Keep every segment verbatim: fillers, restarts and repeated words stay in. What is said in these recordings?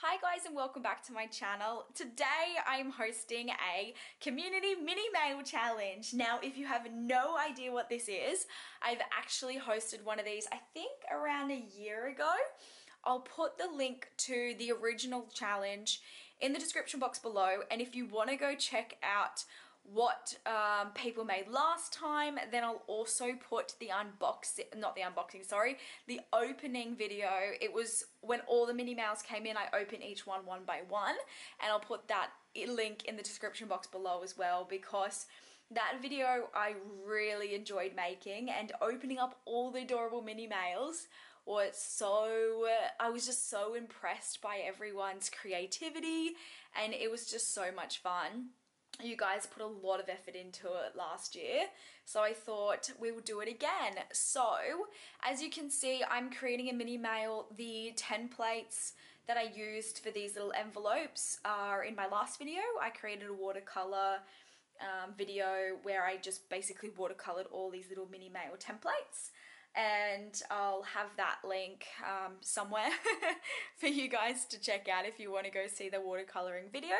Hi guys and welcome back to my channel. Today I'm hosting a community mini mail challenge. Now if you have no idea what this is, I've actually hosted one of these I think around a year ago. I'll put the link to the original challenge in the description box below, and if you want to go check out what um, people made last time, then I'll also put the unboxing, not the unboxing, sorry, the opening video. It was when all the mini mails came in, I opened each one one by one, and I'll put that link in the description box below as well, because that video I really enjoyed making, and opening up all the adorable mini mails was so, I was just so impressed by everyone's creativity, and it was just so much fun. You guys put a lot of effort into it last year, so I thought we would do it again. So as you can see, I'm creating a mini mail. The templates that I used for these little envelopes are in my last video. I created a watercolor um, video where I just basically watercolored all these little mini mail templates, and I'll have that link um, somewhere for you guys to check out if you want to go see the watercoloring video.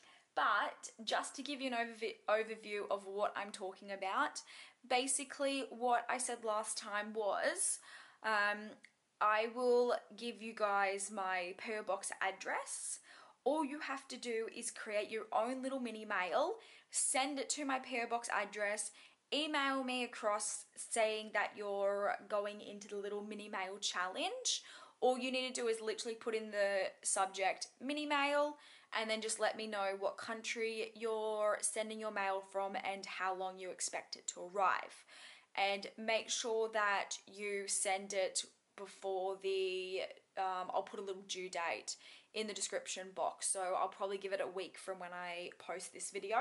But just to give you an overv overview of what I'm talking about, basically what I said last time was um, I will give you guys my P O box address. All you have to do is create your own little mini mail, send it to my P O box address, email me across saying that you're going into the little mini mail challenge. All you need to do is literally put in the subject mini mail, and then just let me know what country you're sending your mail from and how long you expect it to arrive. And make sure that you send it before the, um, I'll put a little due date in the description box. So I'll probably give it a week from when I post this video.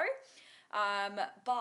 Um,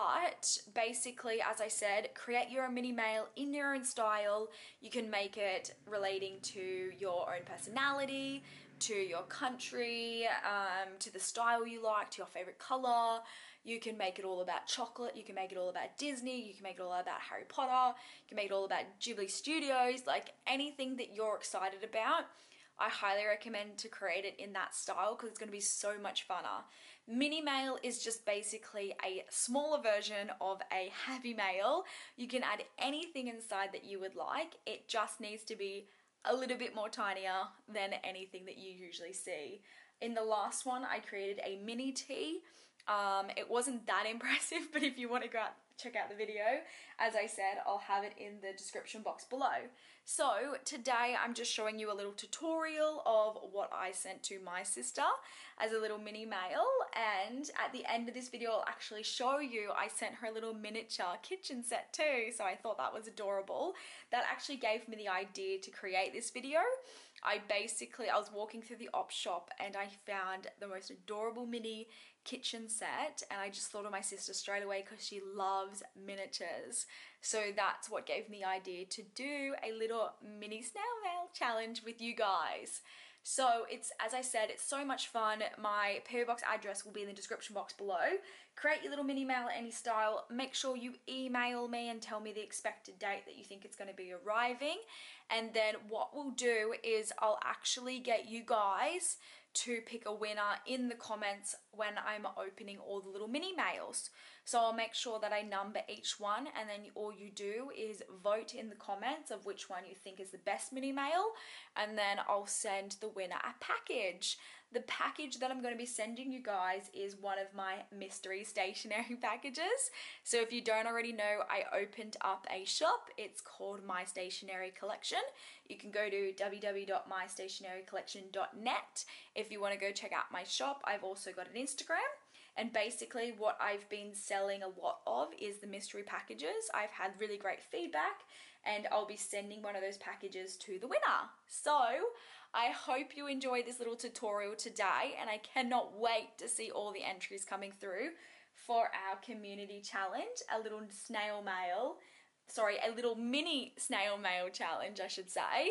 but basically, as I said, create your own mini mail in your own style. You can make it relating to your own personality, to your country, um, to the style you like, to your favorite color. You can make it all about chocolate. You can make it all about Disney. You can make it all about Harry Potter. You can make it all about Ghibli Studios, like anything that you're excited about. I highly recommend to create it in that style because it's going to be so much funner. Mini mail is just basically a smaller version of a happy mail. You can add anything inside that you would like. It just needs to be a little bit more tinier than anything that you usually see. In the last one, I created a mini tea. Um, it wasn't that impressive, but if you want to go out, check out the video, as I said, I'll have it in the description box below. So today I'm just showing you a little tutorial of what I sent to my sister as a little mini mail, and at the end of this video I'll actually show you I sent her a little miniature kitchen set too, so I thought that was adorable. That actually gave me the idea to create this video. I basically, I was walking through the op shop and I found the most adorable mini kitchen set, and I just thought of my sister straight away because she loves miniatures. So that's what gave me the idea to do a little mini snail mail challenge with you guys. So it's, as I said, it's so much fun. My P O box address will be in the description box below. Create your little mini mail any style. Make sure you email me and tell me the expected date that you think it's going to be arriving. And then what we'll do is I'll actually get you guys to pick a winner in the comments when I'm opening all the little mini mails. So I'll make sure that I number each one, and then all you do is vote in the comments of which one you think is the best mini mail, and then I'll send the winner a package. The package that I'm going to be sending you guys is one of my mystery stationery packages. So if you don't already know, I opened up a shop. It's called My Stationery Collection. You can go to w w w dot my stationery collection dot net if you want to go check out my shop. I've also got an Instagram, and basically what I've been selling a lot of is the mystery packages. I've had really great feedback, and I'll be sending one of those packages to the winner. So I hope you enjoyed this little tutorial today, and I cannot wait to see all the entries coming through for our community challenge, a little snail mail, sorry, a little mini snail mail challenge, I should say.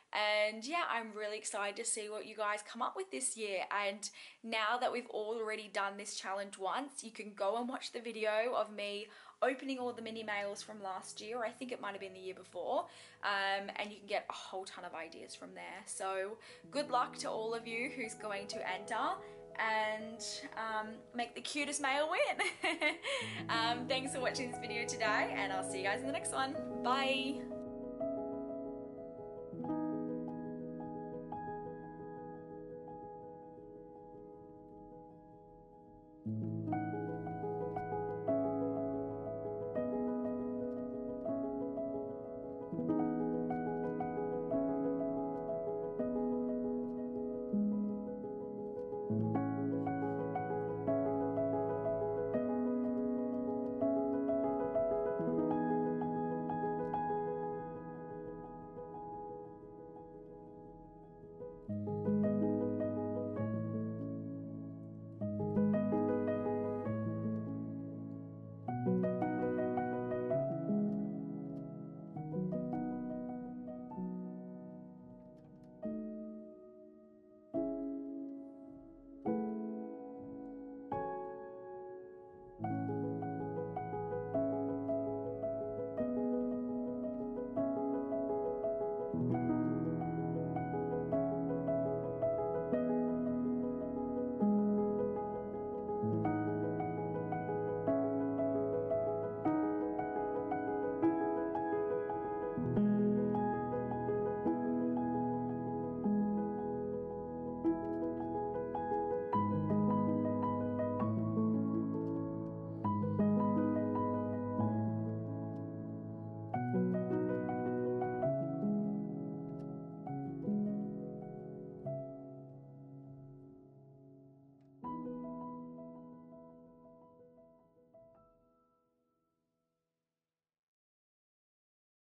And yeah, I'm really excited to see what you guys come up with this year. And now that we've already done this challenge once, you can go and watch the video of me opening all the mini mails from last year, or I think it might have been the year before, um, and you can get a whole ton of ideas from there. So good luck to all of you who's going to enter, and um, make the cutest mail win. um, thanks for watching this video today, and I'll see you guys in the next one. Bye! Thank you.